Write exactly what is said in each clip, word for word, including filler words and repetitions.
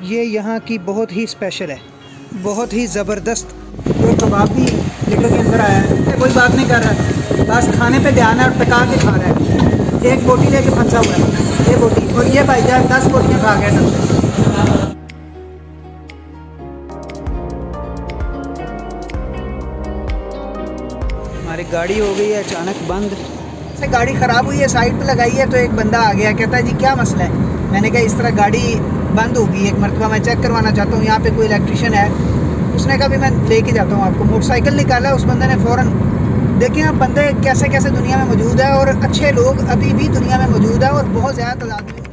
ये यहाँ की बहुत ही स्पेशल है, बहुत ही ज़बरदस्त। एक कबाब भी लेकर के अंदर आया है, कोई बात नहीं कर रहा, बस खाने पे ध्यान है और पका के खा रहा है। एक बोटी लेके फंसा हुआ है, ये बोटी, और ये भाईजान दस बोटियाँ खा गए सब। हमारी गाड़ी हो गई है अचानक बंद। से गाड़ी ख़राब हुई है, साइड पे लगाई है, तो एक बंदा आ गया, कहता है जी क्या मसला है। मैंने कहा इस तरह गाड़ी बंद होगी, एक मरतबा मैं चेक करवाना चाहता हूँ, यहाँ पे कोई इलेक्ट्रिशियन है। उसने कहा भी मैं लेके जाता हूँ आपको। मोटरसाइकिल निकाला, उस बंदे ने फ़ौरन, देखिए आप बंदे कैसे कैसे दुनिया में मौजूद है, और अच्छे लोग अभी भी दुनिया में मौजूद है और बहुत ज़्यादा तादाद में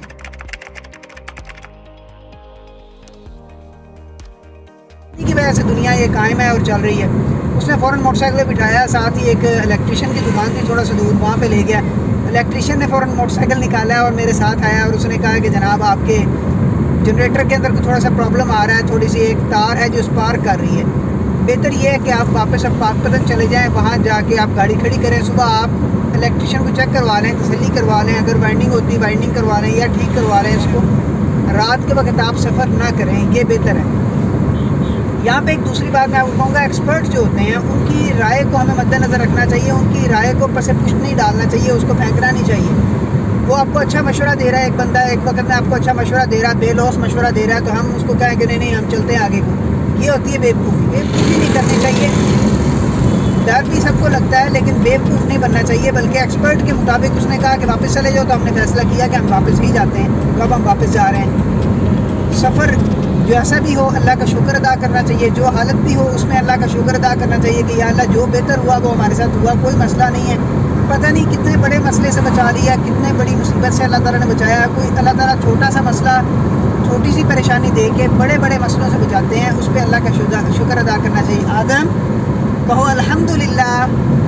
की वजह से दुनिया ये कायम है और चल रही है। उसने फ़ौरन मोटरसाइकिल बिठाया, साथ ही एक इलेक्ट्रिशियन की दुकान थी थोड़ा सा दूर, वहाँ पे ले गया। इलेक्ट्रिशियन ने फ़ौरन मोटरसाइकिल निकाला और मेरे साथ आया और उसने कहा कि जनाब आपके जनरेटर के अंदर थोड़ा सा प्रॉब्लम आ रहा है, थोड़ी सी एक तार है जो स्पार्क कर रही है। बेहतर ये है कि आप वापस अब पाकपतन चले जाएँ, वहाँ जाके आप गाड़ी खड़ी करें, सुबह आप इलेक्ट्रिशियन को चेक करवा लें, तसल्ली करवा लें, अगर वाइंडिंग होती है वाइंडिंग करवा लें या ठीक करवा लें इसको। रात के वक्त आप सफ़र ना करें, ये बेहतर है। यहाँ पे एक दूसरी बात मैं आपको कहूँगा, एक्सपर्ट जो होते हैं उनकी राय को हमें मद्देनज़र रखना चाहिए, उनकी राय को ऊपर से पुष्ट नहीं डालना चाहिए, उसको फेंकना नहीं चाहिए। वो आपको अच्छा मशवरा दे रहा है, एक बंदा एक वक्त में आपको अच्छा मशवरा दे रहा है, बेलौस मशवरा दे रहा है, तो हम उसको कहें कि नहीं नहीं हम चलते हैं आगे को। ये होती है बेवकूफ़ी। बेवकूफ़ी नहीं करनी चाहिए, डर भी सबको लगता है, लेकिन बेवकूफ़ नहीं बनना चाहिए। बल्कि एक्सपर्ट के मुताबिक उसने कहा कि वापस चले जाओ, तो हमने फैसला किया कि हम वापस ही जाते हैं। कब हम वापस जा रहे हैं। सफ़र जैसा भी हो अल्लाह का शुक्र अदा करना चाहिए, जो हालत भी हो उसमें अल्लाह का शुक्र अदा करना चाहिए कि या अल्लाह जो बेहतर हुआ वो हमारे साथ हुआ, कोई मसला नहीं है। पता नहीं कितने बड़े मसले से बचा लिया, कितने बड़ी मुसीबत से अल्लाह ताला ने बचाया। कोई अल्लाह ताला छोटा सा मसला, छोटी सी परेशानी दे के बड़े बड़े मसलों से बचाते हैं, उस पर अल्लाह का शुक्र अदा करना चाहिए। आदम कहो अल्हम्दुलिल्लाह,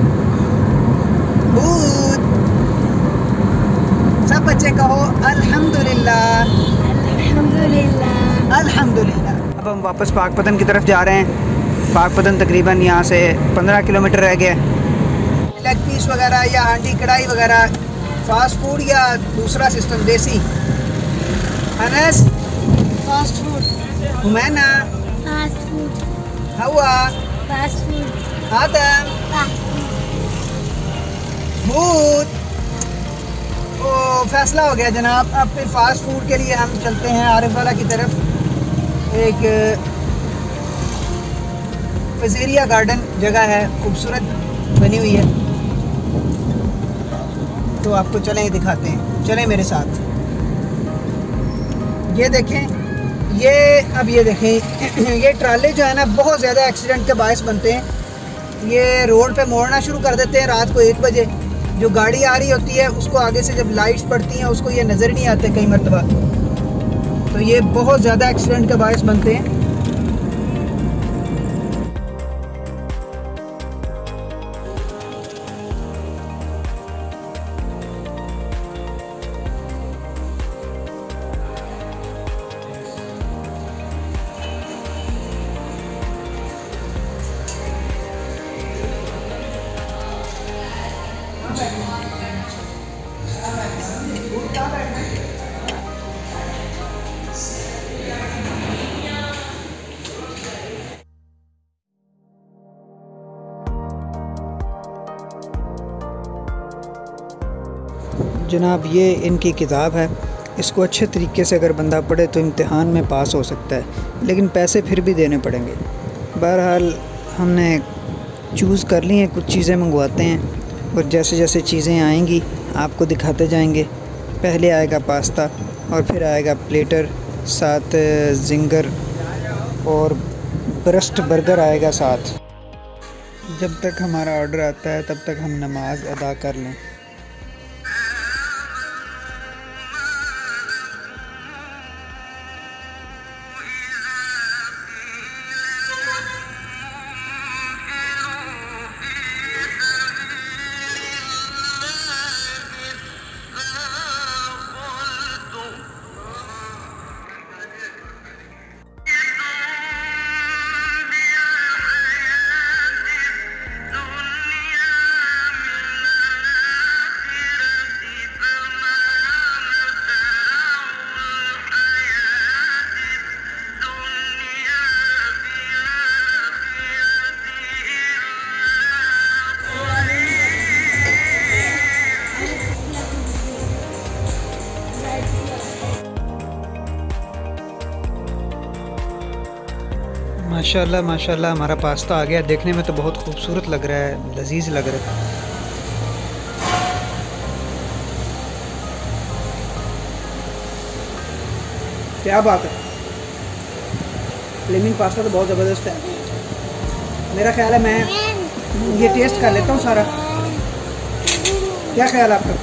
हूद सब बच्चे कहो अल्हम्दुलिल्लाह अल्हम्दुलिल्लाह अल्हम्दुलिल्लाह। अब हम वापस पाकपतन की तरफ जा रहे हैं। पाकपतन तकरीबन यहाँ से पंद्रह किलोमीटर रह गया। लेग पीस वगैरह या हांडी कढ़ाई वगैरह, फास्ट फूड या दूसरा सिस्टम देसी। Anas fast food, Humaina fast food, Hawa fast food, Adam fast food. भूत। तो फैसला हो गया जनाब, अब फिर फास्ट फूड के लिए हम चलते हैं आरिफ वाला की तरफ। एक वज़ीरिया गार्डन जगह है, खूबसूरत बनी हुई है, तो आपको चलें दिखाते हैं, चलें मेरे साथ। ये देखें, ये अब ये देखें ये ट्राले जो है ना बहुत ज़्यादा एक्सीडेंट के बायस बनते हैं। ये रोड पे मोड़ना शुरू कर देते हैं रात को एक बजे। जो गाड़ी आ रही होती है उसको आगे से जब लाइट्स पड़ती हैं उसको ये नज़र नहीं आते कई मरतबा, तो ये बहुत ज़्यादा एक्सीडेंट का बायस बनते हैं। जनाब ये इनकी किताब है, इसको अच्छे तरीके से अगर बंदा पढ़े तो इम्तिहान में पास हो सकता है, लेकिन पैसे फिर भी देने पड़ेंगे। बहरहाल हमने चूज़ कर ली हैं, कुछ चीज़ें मंगवाते हैं और जैसे जैसे चीज़ें आएंगी आपको दिखाते जाएंगे। पहले आएगा पास्ता और फिर आएगा प्लेटर, साथ जिंगर और ब्रस्ट बर्गर आएगा साथ। जब तक हमारा ऑर्डर आता है तब तक हम नमाज अदा कर लें। माशाल्लाह माशाल्लाह हमारा पास्ता आ गया। देखने में तो बहुत खूबसूरत लग रहा है, लजीज लग रहा है। क्या बात है, फ्लेमिंग पास्ता तो बहुत ज़बरदस्त है। मेरा ख्याल है मैं ये टेस्ट कर लेता हूँ सारा। क्या ख्याल आपका?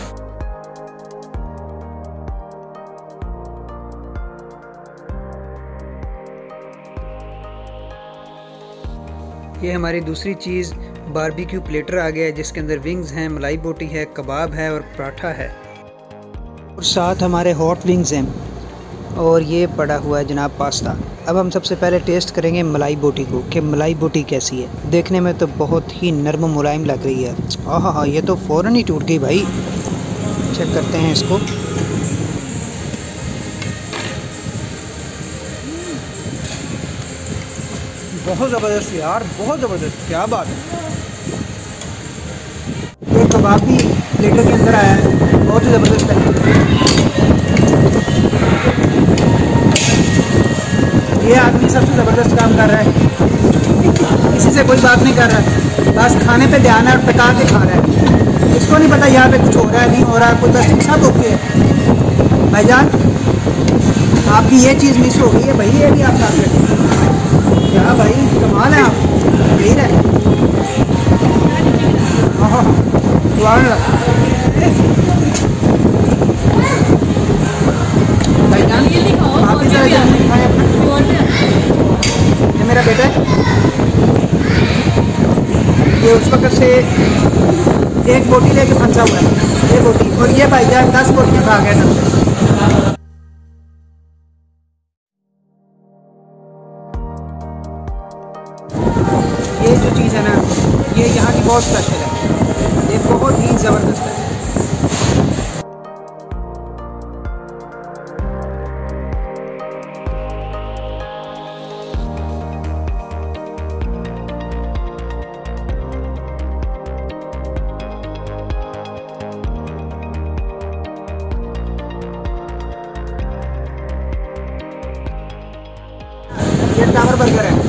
ये हमारी दूसरी चीज़ बारबेक्यू प्लेटर आ गया है, जिसके अंदर विंग्स हैं, मलाई बोटी है, कबाब है और पराठा है, और साथ हमारे हॉट विंग्स हैं, और ये पड़ा हुआ है जनाब पास्ता। अब हम सबसे पहले टेस्ट करेंगे मलाई बोटी को कि मलाई बोटी कैसी है। देखने में तो बहुत ही नरम मुलायम लग रही है। आहा हा, ये तो फ़ौरन ही टूट गई भाई। चेक करते हैं इसको। बहुत ज़बरदस्त यार, बहुत ज़बरदस्त, क्या बात है। ये कबाब भी प्लेटर के अंदर आया है, बहुत ही ज़बरदस्त है। ये आदमी सबसे ज़बरदस्त काम कर रहा है, किसी से कोई बात नहीं कर रहा है, बस खाने पे ध्यान है और पका के खा रहा है। इसको नहीं पता यहाँ पे कुछ हो रहा है नहीं हो रहा है, कोई बस सब ओके है। भाईजान आपकी ये चीज़ मिस हो गई है भाई, ये भी आप साथ में क्या भाई कमाल है आप, यही रहे। भाईजान आप इस ये मेरा बेटा है, ये उस वक्त से एक बोटी लेके फंसा हुआ है, ये बोटी, और ये भाईजान दस बोटियाँ खा गया सबसे। ये जो चीज़ है ना, ये यहाँ की बहुत स्पेशल है, ये बहुत ही ज़बरदस्त है। ये टावर बर्गर है।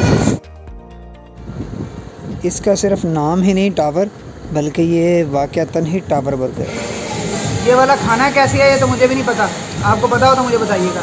इसका सिर्फ नाम ही नहीं टावर, बल्कि ये वाक़तन ही टावर बर्गर है। ये वाला खाना कैसे है ये तो मुझे भी नहीं पता, आपको पता हो तो मुझे बताइएगा।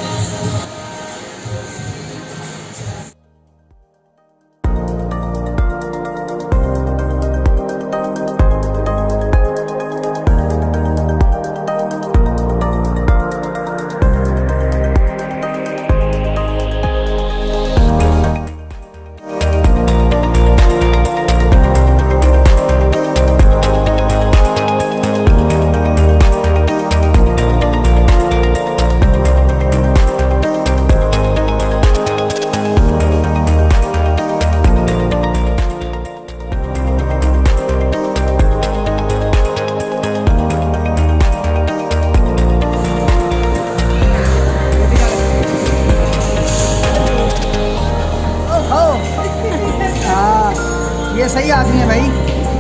ये सही आदमी है भाई।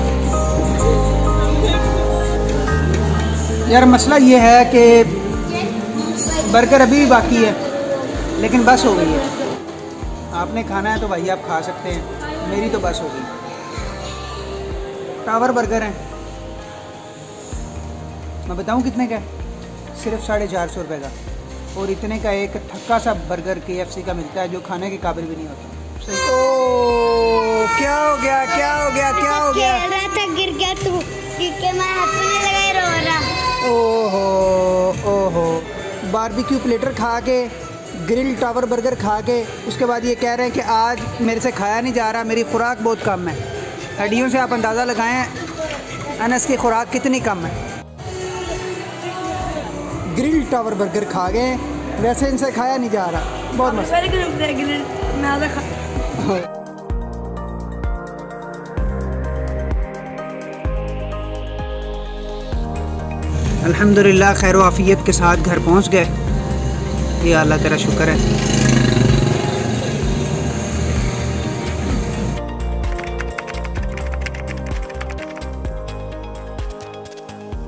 यार मसला ये है कि बर्गर अभी भी बाकी है, लेकिन बस हो गई है। आपने खाना है तो भाई आप खा सकते हैं, मेरी तो बस हो गई। टावर बर्गर है, मैं बताऊं कितने का है? सिर्फ साढ़े चार सौ रुपये का, और इतने का एक थक्का सा बर्गर के एफ सी का मिलता है जो खाने के काबिल भी नहीं होता। ओ, क्या हो गया क्या हो गया क्या हो गया? खेल रहा था, गिर गया तू, क्योंकि मैं हाथ में नहीं लगाए रो रहा। ओहो ओहो, बारबेक्यू प्लेटर खा के, ग्रिल टावर बर्गर खा के, उसके बाद ये कह रहे हैं कि आज मेरे से खाया नहीं जा रहा, मेरी खुराक बहुत कम है। हड्डियों से आप अंदाज़ा लगाएं अनस की खुराक कितनी कम है। ग्रिल टावर बर्गर खा गए, वैसे इनसे खाया नहीं जा रहा। बहुत मस्त। अल्हम्दुलिल्लाह खैर आफियत के साथ घर पहुंच गए। ये अल्लाह तेरा शुक्र है।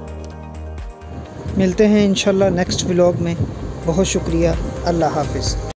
मिलते हैं इंशाल्लाह नेक्स्ट व्लॉग में। बहुत शुक्रिया, अल्लाह हाफिज़।